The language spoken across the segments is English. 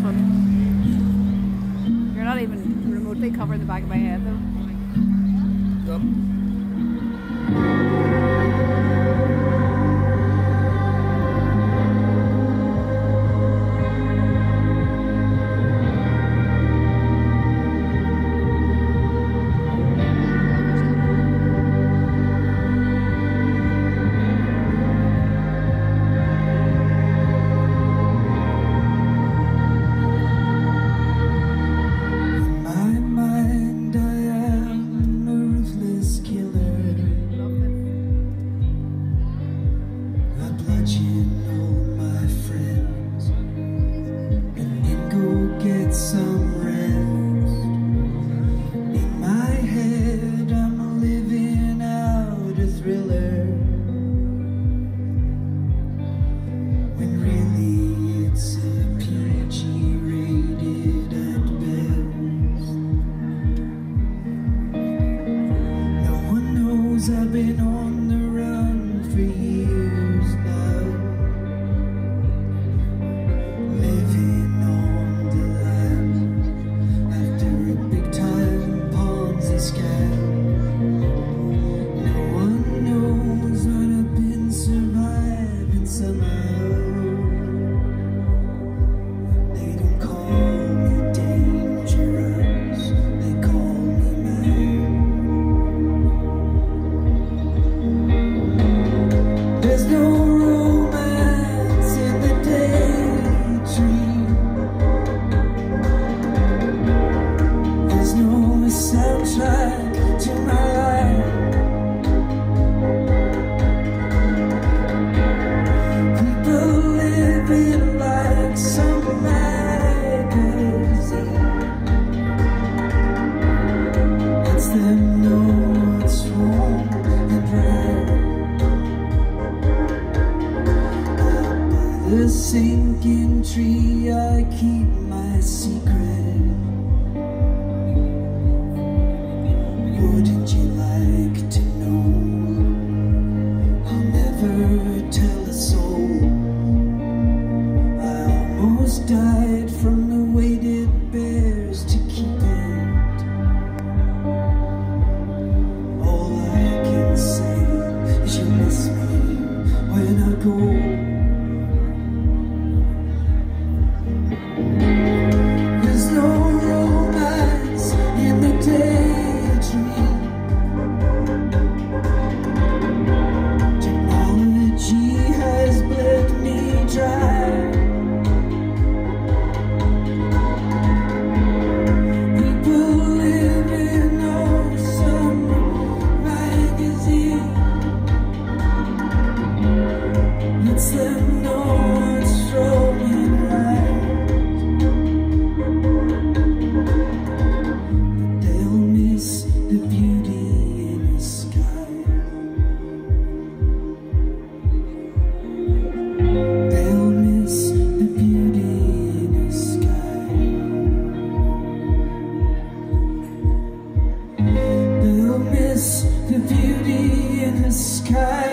You're not even remotely covering the back of my head though. Yep. I've been on the run for years now, living on the line after a big time Ponzi scam. No one knows what I've been surviving somehow. They don't call me dangerous, they call me mad. There's no romance in the daydream. There's no soundtrack to my life. People living like some magazine. Lets them know what's wrong and right. The sinking tree, I keep my secret. Wouldn't you like to know? I'll never tell a soul. I almost died from the weight it bears to keep it. All I can say is you miss me when I go. There's no romance in the daydream. Technology has bled me dry. People live in some magazine. Lets them know what's wrong and right. The beauty in the sky. They'll miss the beauty in the sky. They'll miss the beauty in the sky.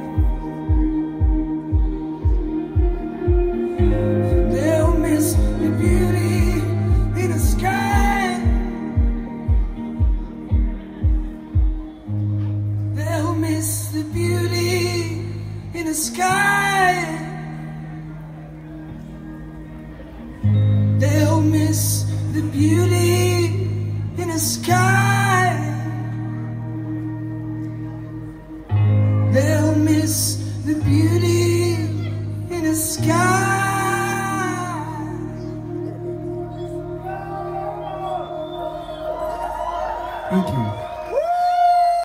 They'll miss the beauty in the sky. They'll miss the beauty in the sky. They'll miss the beauty in the sky. They'll miss the beauty in the sky. Thank you.